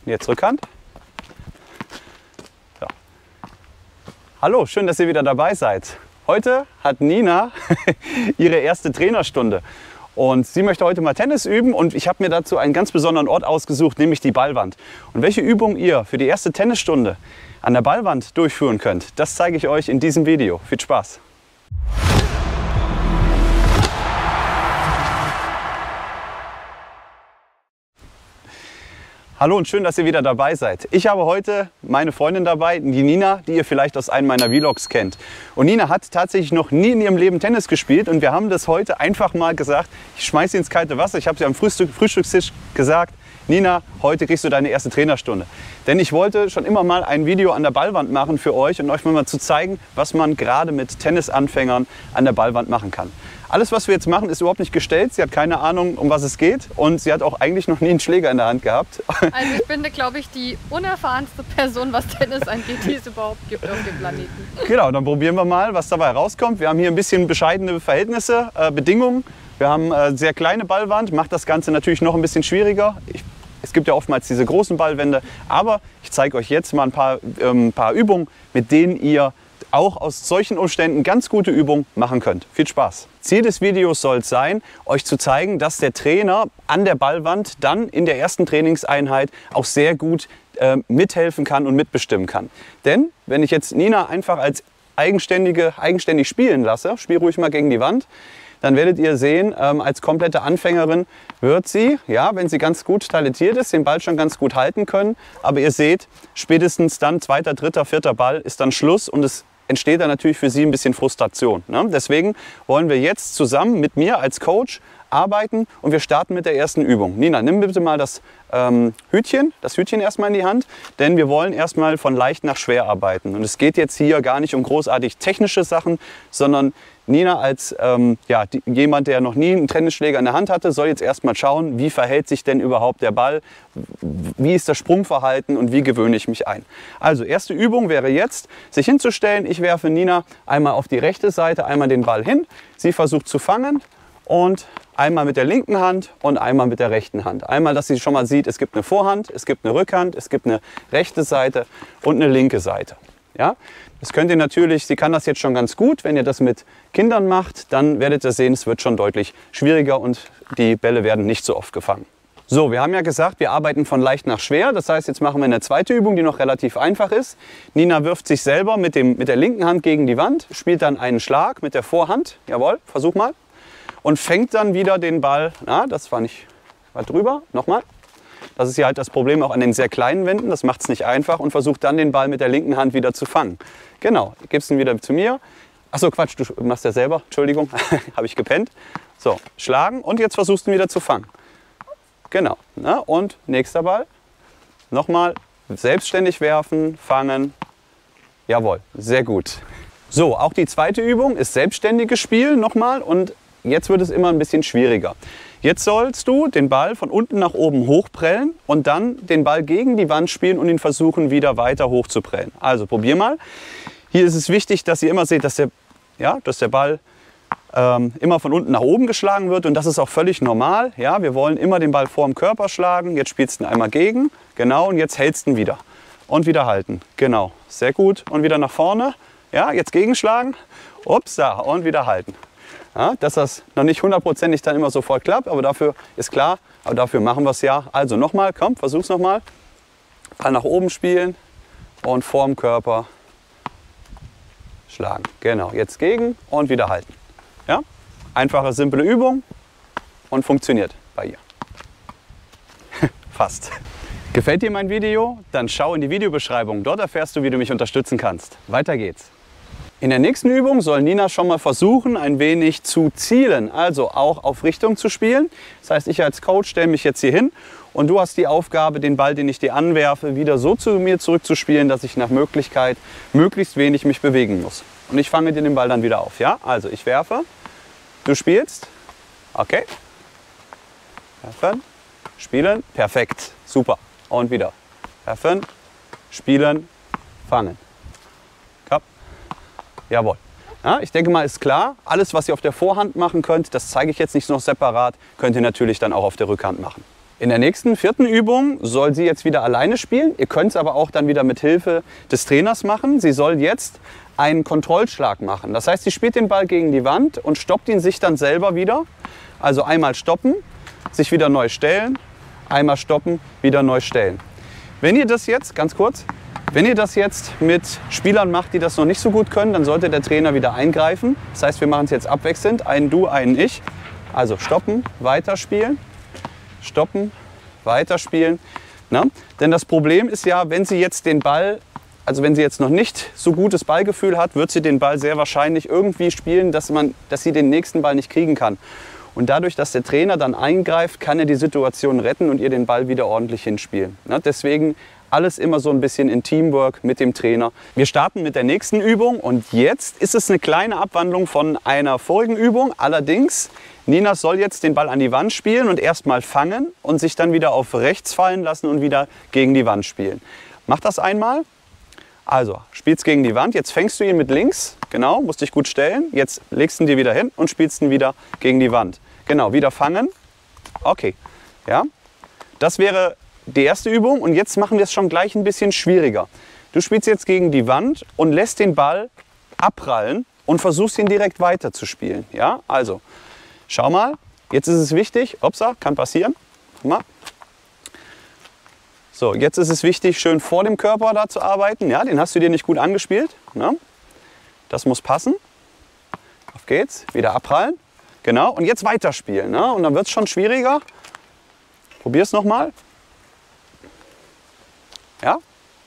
Jetzt Rückhand. So. Hallo, schön, dass ihr wieder dabei seid. Heute hat Nina ihre erste Trainerstunde. Und sie möchte heute mal Tennis üben und ich habe mir dazu einen ganz besonderen Ort ausgesucht, nämlich die Ballwand. Und welche Übung ihr für die erste Tennisstunde an der Ballwand durchführen könnt, das zeige ich euch in diesem Video. Viel Spaß! Hallo und schön, dass ihr wieder dabei seid. Ich habe heute meine Freundin dabei, die Nina, die ihr vielleicht aus einem meiner Vlogs kennt. Und Nina hat tatsächlich noch nie in ihrem Leben Tennis gespielt und wir haben das heute einfach mal gesagt, ich schmeiße sie ins kalte Wasser. Ich habe sie am Frühstückstisch gesagt, Nina, heute kriegst du deine erste Trainerstunde. Denn ich wollte schon immer mal ein Video an der Ballwand machen für euch und euch mal zu zeigen, was man gerade mit Tennisanfängern an der Ballwand machen kann. Alles, was wir jetzt machen, ist überhaupt nicht gestellt. Sie hat keine Ahnung, um was es geht und sie hat auch eigentlich noch nie einen Schläger in der Hand gehabt. Also ich bin, glaube ich, die unerfahrenste Person, was Tennis angeht, die es überhaupt gibt auf dem Planeten. Genau, dann probieren wir mal, was dabei rauskommt. Wir haben hier ein bisschen bescheidene Verhältnisse, Bedingungen. Wir haben sehr kleine Ballwand, macht das Ganze natürlich noch ein bisschen schwieriger. Es gibt ja oftmals diese großen Ballwände, aber ich zeige euch jetzt mal ein paar Übungen, mit denen ihr auch aus solchen Umständen ganz gute Übungen machen könnt. Viel Spaß! Ziel des Videos soll es sein, euch zu zeigen, dass der Trainer an der Ballwand dann in der ersten Trainingseinheit auch sehr gut mithelfen kann und mitbestimmen kann. Denn wenn ich jetzt Nina einfach als eigenständig spielen lasse, spiel ruhig mal gegen die Wand, dann werdet ihr sehen, als komplette Anfängerin wird sie, ja, wenn sie ganz gut talentiert ist, den Ball schon ganz gut halten können. Aber ihr seht, spätestens dann zweiter, dritter, vierter Ball ist dann Schluss und es entsteht dann natürlich für sie ein bisschen Frustration. Ne? Deswegen wollen wir jetzt zusammen mit mir als Coach arbeiten und wir starten mit der ersten Übung. Nina, nimm bitte mal das Hütchen erstmal in die Hand, denn wir wollen erstmal von leicht nach schwer arbeiten. Und es geht jetzt hier gar nicht um großartig technische Sachen, sondern Nina als jemand, der noch nie einen Tennisschläger in der Hand hatte, soll jetzt erstmal schauen, wie verhält sich denn überhaupt der Ball, wie ist das Sprungverhalten und wie gewöhne ich mich ein. Also erste Übung wäre jetzt, sich hinzustellen. Ich werfe Nina einmal auf die rechte Seite, einmal den Ball hin. Sie versucht zu fangen und einmal mit der linken Hand und einmal mit der rechten Hand. Einmal, dass sie schon mal sieht, es gibt eine Vorhand, es gibt eine Rückhand, es gibt eine rechte Seite und eine linke Seite. Ja? Das könnt ihr natürlich, sie kann das jetzt schon ganz gut. Wenn ihr das mit Kindern macht, dann werdet ihr sehen, es wird schon deutlich schwieriger und die Bälle werden nicht so oft gefangen. So, wir haben ja gesagt, wir arbeiten von leicht nach schwer. Das heißt, jetzt machen wir eine zweite Übung, die noch relativ einfach ist. Nina wirft sich selber mit der linken Hand gegen die Wand, spielt dann einen Schlag mit der Vorhand. Jawohl, versuch mal. Und fängt dann wieder den Ball, das war nicht weit drüber, nochmal. Das ist ja halt das Problem auch an den sehr kleinen Wänden, das macht es nicht einfach und versucht dann den Ball mit der linken Hand wieder zu fangen. Genau, gibst ihn wieder zu mir. Achso, Quatsch, du machst ja selber, Entschuldigung, habe ich gepennt. So, schlagen und jetzt versuchst du ihn wieder zu fangen. Genau, und nächster Ball. Nochmal, selbstständig werfen, fangen. Jawohl, sehr gut. So, auch die zweite Übung ist selbstständiges Spiel nochmal und jetzt wird es immer ein bisschen schwieriger. Jetzt sollst du den Ball von unten nach oben hochprellen und dann den Ball gegen die Wand spielen und ihn versuchen, wieder weiter hoch zu prellen. Also probier mal. Hier ist es wichtig, dass ihr immer seht, dass der Ball immer von unten nach oben geschlagen wird und das ist auch völlig normal. Ja, wir wollen immer den Ball vor dem Körper schlagen. Jetzt spielst du ihn einmal gegen. Genau, und jetzt hältst du ihn wieder. Und wieder halten. Genau, sehr gut. Und wieder nach vorne. Ja, jetzt gegenschlagen. Upsa, und wieder halten. Ja, dass das noch nicht hundertprozentig dann immer sofort klappt, aber dafür ist klar, aber dafür machen wir es ja. Also nochmal, komm, versuch's nochmal. Ball nach oben spielen und vorm Körper schlagen. Genau, jetzt gegen und wieder halten. Ja? Einfache, simple Übung und funktioniert bei ihr. Fast. Gefällt dir mein Video? Dann schau in die Videobeschreibung, dort erfährst du, wie du mich unterstützen kannst. Weiter geht's. In der nächsten Übung soll Nina schon mal versuchen, ein wenig zu zielen, also auch auf Richtung zu spielen. Das heißt, ich als Coach stelle mich jetzt hier hin und du hast die Aufgabe, den Ball, den ich dir anwerfe, wieder so zu mir zurückzuspielen, dass ich nach Möglichkeit möglichst wenig mich bewegen muss. Und ich fange dir den Ball dann wieder auf. Ja? Also ich werfe, du spielst, okay, werfen, spielen, perfekt, super. Und wieder werfen, spielen, fangen. Jawohl. Ja, ich denke mal, ist klar. Alles, was ihr auf der Vorhand machen könnt, das zeige ich jetzt nicht noch separat, könnt ihr natürlich dann auch auf der Rückhand machen. In der nächsten, 4. Übung soll sie jetzt wieder alleine spielen. Ihr könnt es aber auch dann wieder mit Hilfe des Trainers machen. Sie soll jetzt einen Kontrollschlag machen. Das heißt, sie spielt den Ball gegen die Wand und stoppt ihn sich dann selber wieder. Also einmal stoppen, sich wieder neu stellen, einmal stoppen, wieder neu stellen. Wenn ihr das jetzt, ganz kurz, wenn ihr das jetzt mit Spielern macht, die das noch nicht so gut können, dann sollte der Trainer wieder eingreifen. Das heißt, wir machen es jetzt abwechselnd, einen du, einen ich. Also stoppen, weiterspielen. Stoppen, weiterspielen. Na? Denn das Problem ist ja, wenn sie jetzt den Ball, also wenn sie jetzt noch nicht so gutes Ballgefühl hat, wird sie den Ball sehr wahrscheinlich irgendwie spielen, dass sie den nächsten Ball nicht kriegen kann. Und dadurch, dass der Trainer dann eingreift, kann er die Situation retten und ihr den Ball wieder ordentlich hinspielen. Na? Deswegen alles immer so ein bisschen in Teamwork mit dem Trainer. Wir starten mit der nächsten Übung und jetzt ist es eine kleine Abwandlung von einer vorigen Übung. Allerdings, Nina soll jetzt den Ball an die Wand spielen und erstmal fangen und sich dann wieder auf rechts fallen lassen und wieder gegen die Wand spielen. Mach das einmal. Also, spielst gegen die Wand. Jetzt fängst du ihn mit links. Genau, musst dich gut stellen. Jetzt legst du ihn dir wieder hin und spielst ihn wieder gegen die Wand. Genau, wieder fangen. Okay, ja. Das wäre die erste Übung und jetzt machen wir es schon gleich ein bisschen schwieriger. Du spielst jetzt gegen die Wand und lässt den Ball abprallen und versuchst ihn direkt weiter zu spielen. Ja, also schau mal, jetzt ist es wichtig, upsa, kann passieren. Guck mal. So, jetzt ist es wichtig, schön vor dem Körper da zu arbeiten. Ja, den hast du dir nicht gut angespielt. Ja. Das muss passen. Auf geht's, wieder abprallen. Genau, und jetzt weiterspielen. Ja. Und dann wird es schon schwieriger. Probier es nochmal. Ja.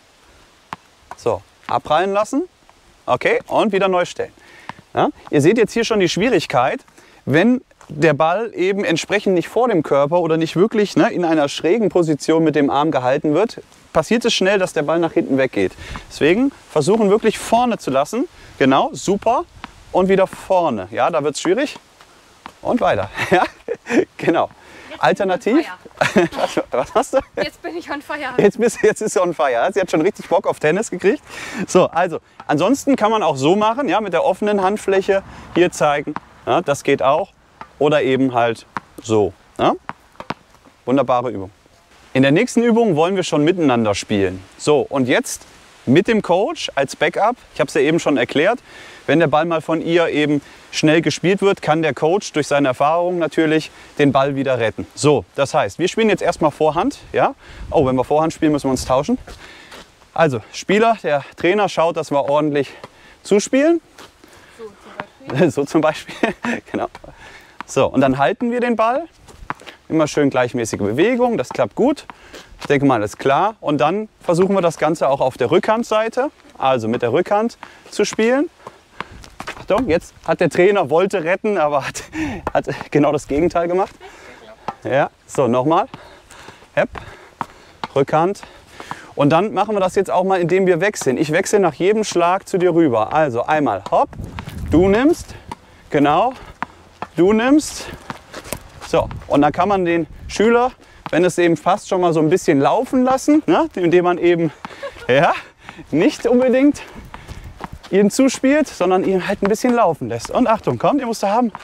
So, abprallen lassen. Okay, und wieder neu stellen. Ja. Ihr seht jetzt hier schon die Schwierigkeit, wenn der Ball eben entsprechend nicht vor dem Körper oder nicht wirklich in einer schrägen Position mit dem Arm gehalten wird, passiert es schnell, dass der Ball nach hinten weggeht. Deswegen versuchen wirklich vorne zu lassen. Genau, super. Und wieder vorne. Ja, da wird es schwierig. Und weiter. Ja, genau. Alternativ. Was hast du? Jetzt bin ich on fire. Jetzt ist sie on fire. Sie hat schon richtig Bock auf Tennis gekriegt. So, also, ansonsten kann man auch so machen, ja, mit der offenen Handfläche hier zeigen. Ja, das geht auch. Oder eben halt so. Ja? Wunderbare Übung. In der nächsten Übung wollen wir schon miteinander spielen. So, und jetzt mit dem Coach als Backup. Ich habe es ja eben schon erklärt. Wenn der Ball mal von ihr eben schnell gespielt wird, kann der Coach durch seine Erfahrung natürlich den Ball wieder retten. So, das heißt, wir spielen jetzt erstmal Vorhand. Ja? Oh, wenn wir Vorhand spielen, müssen wir uns tauschen. Also, Spieler, der Trainer schaut, dass wir ordentlich zuspielen. So zum Beispiel. Genau. So, und dann halten wir den Ball. Immer schön gleichmäßige Bewegung, das klappt gut. Ich denke mal, das ist klar. Und dann versuchen wir das Ganze auch auf der Rückhandseite, also mit der Rückhand zu spielen. Achtung, jetzt hat der Trainer, wollte retten, aber hat genau das Gegenteil gemacht. Ja, so, nochmal. Hepp, Rückhand. Und dann machen wir das jetzt auch mal, indem wir wechseln. Ich wechsle nach jedem Schlag zu dir rüber. Also einmal hopp, du nimmst, genau, du nimmst. So, und dann kann man den Schüler, wenn es eben passt, schon mal so ein bisschen laufen lassen, ne? Indem man eben nicht unbedingt ihn zuspielt, sondern ihn halt ein bisschen laufen lässt. Und Achtung, kommt, ihr musst da haben.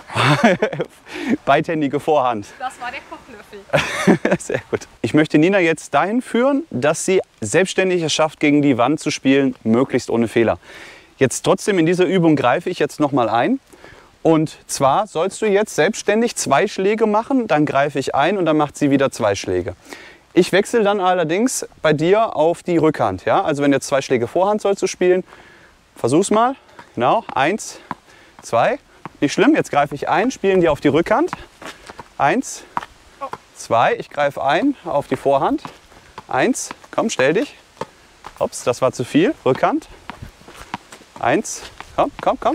Beidhändige Vorhand. Das war der Kochlöffel. Sehr gut. Ich möchte Nina jetzt dahin führen, dass sie selbstständig es schafft, gegen die Wand zu spielen, möglichst ohne Fehler. Jetzt trotzdem in dieser Übung greife ich jetzt noch mal ein. Und zwar sollst du jetzt selbstständig 2 Schläge machen, dann greife ich ein und dann macht sie wieder 2 Schläge. Ich wechsle dann allerdings bei dir auf die Rückhand. Ja? Also wenn du jetzt 2 Schläge Vorhand sollst du spielen, versuch's mal. Genau, 1, 2. Nicht schlimm, jetzt greife ich ein, spielen die auf die Rückhand. 1, 2, ich greife ein auf die Vorhand. 1, komm, stell dich. Ups, das war zu viel. Rückhand. 1, komm, komm, komm.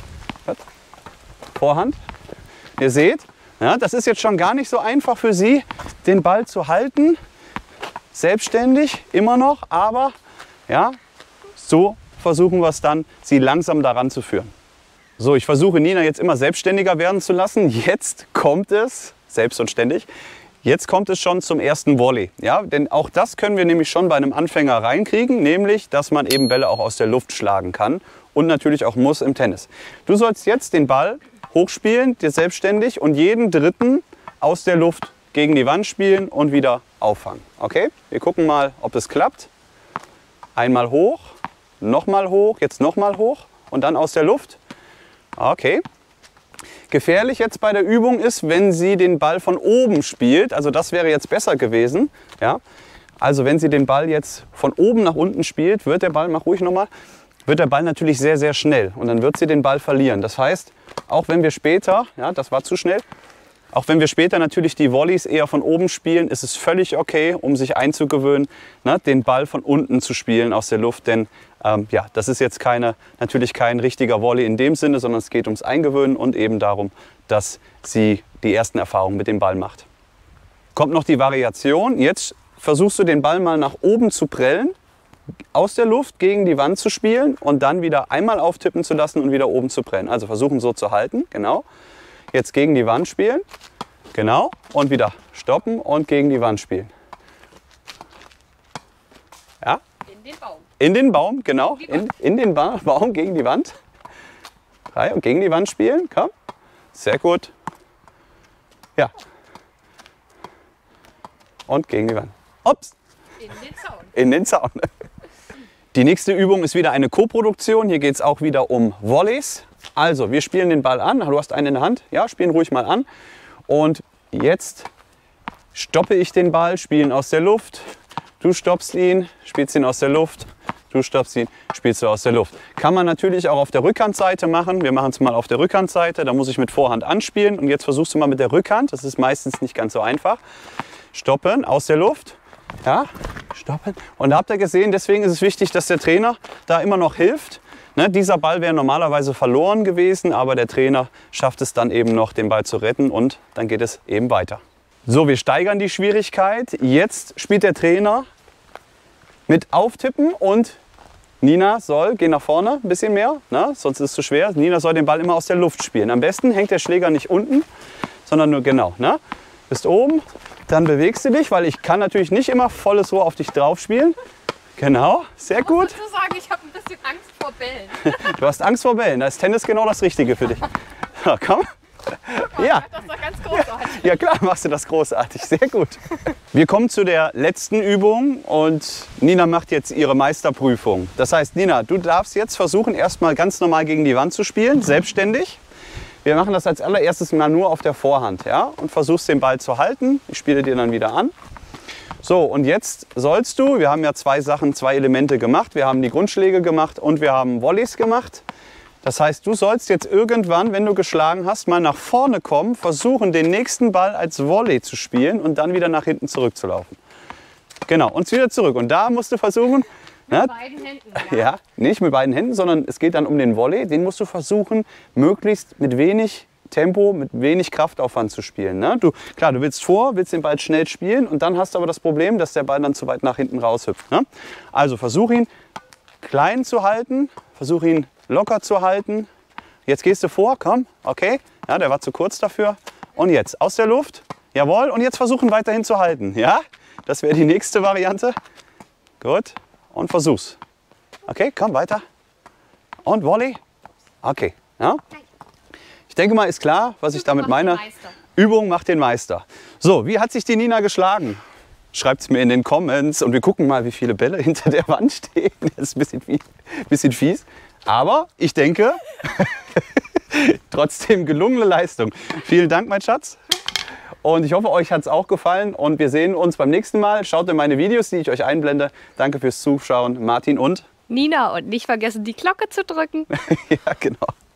Vorhand. Ihr seht, ja, das ist jetzt schon gar nicht so einfach für sie, den Ball zu halten. Selbstständig, immer noch, aber ja, so versuchen wir es dann, sie langsam daran zu führen. So, ich versuche Nina jetzt immer selbstständiger werden zu lassen. Jetzt kommt es, selbst und ständig, jetzt kommt es schon zum ersten Volley. Ja, denn auch das können wir nämlich schon bei einem Anfänger reinkriegen, nämlich, dass man eben Bälle auch aus der Luft schlagen kann und natürlich auch muss im Tennis. Du sollst jetzt den Ball hochspielen, dir selbstständig und jeden dritten aus der Luft gegen die Wand spielen und wieder auffangen. Okay? Wir gucken mal, ob es klappt. Einmal hoch, nochmal hoch, jetzt nochmal hoch und dann aus der Luft. Okay. Gefährlich jetzt bei der Übung ist, wenn sie den Ball von oben spielt. Also das wäre jetzt besser gewesen. Ja? Also wenn sie den Ball jetzt von oben nach unten spielt, wird der Ball, mach ruhig nochmal, wird der Ball natürlich sehr, sehr schnell. Und dann wird sie den Ball verlieren. Das heißt, auch wenn wir später, ja, das war zu schnell, auch wenn wir später natürlich die Volleys eher von oben spielen, ist es völlig okay, um sich einzugewöhnen, ne, den Ball von unten zu spielen aus der Luft. Denn ja, das ist jetzt natürlich kein richtiger Volley in dem Sinne, sondern es geht ums Eingewöhnen und eben darum, dass sie die ersten Erfahrungen mit dem Ball macht. Kommt noch die Variation. Jetzt versuchst du den Ball mal nach oben zu prellen, aus der Luft gegen die Wand zu spielen und dann wieder einmal auftippen zu lassen und wieder oben zu prellen. Also versuchen so zu halten, genau. Jetzt gegen die Wand spielen, genau, und wieder stoppen und gegen die Wand spielen. Ja? In den Baum. In den Baum, genau. In den Baum gegen die Wand. Und gegen die Wand spielen, komm. Sehr gut. Ja. Und gegen die Wand. Ups. In den Zaun. In den Zaun. Die nächste Übung ist wieder eine Koproduktion. Hier geht es auch wieder um Volleys. Also, wir spielen den Ball an. Du hast einen in der Hand. Ja, spielen ruhig mal an. Und jetzt stoppe ich den Ball, spielen aus der Luft. Du stoppst ihn, spielst ihn aus der Luft. Du stoppst ihn, spielst du aus der Luft. Kann man natürlich auch auf der Rückhandseite machen. Wir machen es mal auf der Rückhandseite. Da muss ich mit Vorhand anspielen. Und jetzt versuchst du mal mit der Rückhand. Das ist meistens nicht ganz so einfach. Stoppen, aus der Luft. Ja, stoppen. Und da habt ihr gesehen, deswegen ist es wichtig, dass der Trainer da immer noch hilft. Ne, dieser Ball wäre normalerweise verloren gewesen, aber der Trainer schafft es dann eben noch, den Ball zu retten und dann geht es eben weiter. So, wir steigern die Schwierigkeit. Jetzt spielt der Trainer mit Auftippen und Nina soll, geh nach vorne ein bisschen mehr, ne, sonst ist es zu schwer. Nina soll den Ball immer aus der Luft spielen. Am besten hängt der Schläger nicht unten, sondern nur genau. Ne? Bist oben, dann bewegst du dich, weil ich kann natürlich nicht immer volles Rohr auf dich drauf spielen. Genau, sehr gut. Ich muss sagen, ich habe ein bisschen Angst vor Bällen. Du hast Angst vor Bällen, da ist Tennis genau das Richtige für dich. Ja, komm. Ja. Das ist doch ganz großartig. Ja klar, machst du das großartig, sehr gut. Wir kommen zu der letzten Übung und Nina macht jetzt ihre Meisterprüfung. Das heißt, Nina, du darfst jetzt versuchen, erstmal ganz normal gegen die Wand zu spielen, selbstständig. Wir machen das als allererstes mal nur auf der Vorhand, ja, und versuchst den Ball zu halten. Ich spiele dir dann wieder an. So, und jetzt sollst du, wir haben ja zwei Elemente gemacht. Wir haben die Grundschläge gemacht und wir haben Volleys gemacht. Das heißt, du sollst jetzt irgendwann, wenn du geschlagen hast, mal nach vorne kommen, versuchen, den nächsten Ball als Volley zu spielen und dann wieder nach hinten zurückzulaufen. Genau, und wieder zurück. Und da musst du versuchen, mit beiden Händen, ja? Ja, nicht mit beiden Händen, sondern es geht dann um den Volley. Den musst du versuchen, möglichst mit wenig Tempo, mit wenig Kraftaufwand zu spielen. Ne? Klar, du willst den Ball schnell spielen und dann hast du aber das Problem, dass der Ball dann zu weit nach hinten raushüpft. Ne? Also versuch ihn klein zu halten, versuch ihn locker zu halten. Jetzt gehst du vor, komm, okay. Ja, der war zu kurz dafür. Und jetzt aus der Luft, jawohl. Und jetzt versuchen weiterhin zu halten. Ja, das wäre die nächste Variante. Gut, und versuch's. Okay, komm weiter. Und Volley. Okay, ja. Ich denke mal, ist klar, was ich damit meine. Übung macht den Meister. So, wie hat sich die Nina geschlagen? Schreibt es mir in den Comments und wir gucken mal, wie viele Bälle hinter der Wand stehen. Das ist ein bisschen fies. Aber ich denke, trotzdem gelungene Leistung. Vielen Dank, mein Schatz. Und ich hoffe, euch hat es auch gefallen. Und wir sehen uns beim nächsten Mal. Schaut in meine Videos, die ich euch einblende. Danke fürs Zuschauen, Martin und Nina. Und nicht vergessen, die Glocke zu drücken. Ja, genau.